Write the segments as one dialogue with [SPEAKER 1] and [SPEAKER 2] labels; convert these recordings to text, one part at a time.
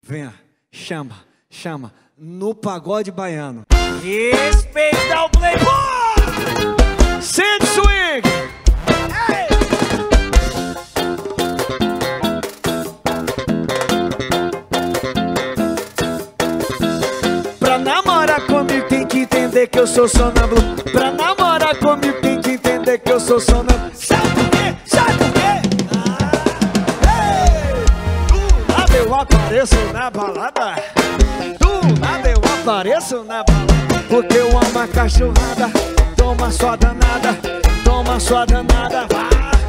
[SPEAKER 1] Venha, chama, chama, no pagode baiano.
[SPEAKER 2] Respeita o playboy!
[SPEAKER 1] Sente swing!
[SPEAKER 2] Ei!
[SPEAKER 1] Pra namorar comigo tem que entender que eu sou sonâmbulo. Pra namorar comigo tem que entender que eu sou sonâmbulo.
[SPEAKER 2] Sabe por quê? Sabe por quê?
[SPEAKER 1] Do nada eu apareço na balada. Do nada eu apareço na balada. Porque eu amo a cachorrada. Toma sua danada, toma sua danada, vá.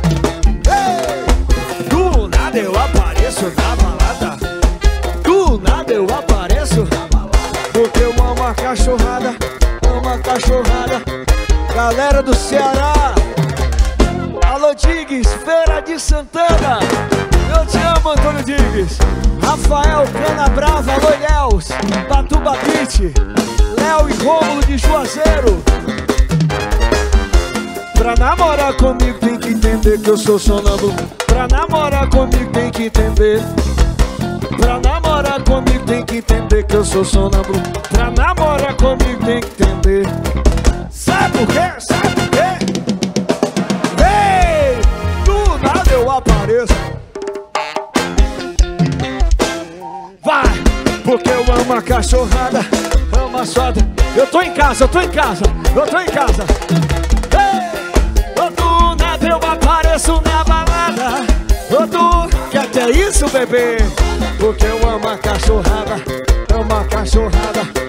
[SPEAKER 1] Ei! Do nada eu apareço na balada. Do nada eu apareço na balada. Porque eu amo a cachorrada, amo a cachorrada. Galera do Ceará, alô Diggs, Feira de Santana, eu te amo, Antônio Diggs. Rafael Canabrava, alô Ilhéus, Batuba Beach, Léo e Rômulo de Juazeiro. Pra namorar comigo tem que entender que eu sou sonâmbulo. Pra namorar comigo tem que entender. Pra namorar comigo tem que entender que eu sou sonâmbulo. Pra namorar comigo tem que entender.
[SPEAKER 2] Sabe por quê? Sabe por quê?
[SPEAKER 1] Ei! Do nada eu apareço. Vai! Porque eu amo a cachorrada, amo a soda. Eu tô em casa, eu tô em casa, eu tô em casa. Ei! Do nada eu apareço na balada. Que é isso, bebê? Porque eu amo a cachorrada, amo a cachorrada.